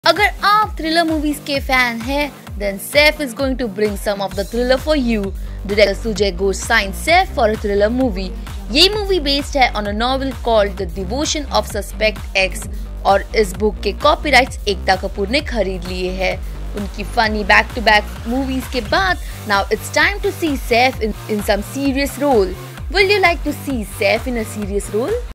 अगर आप thriller movies के फैन हैं, then Saif is going to bring some of the thriller for you. Director Sujay Ghosh signed Saif for a thriller movie. ये movie based है on a novel called The Devotion of Suspect X और इस book के copyrights Ekta Kapoor ने खरीद लिए हैं। उनकी funny back to back movies के बाद now it's time to see Saif in some serious role. Will you like to see Saif in a serious role?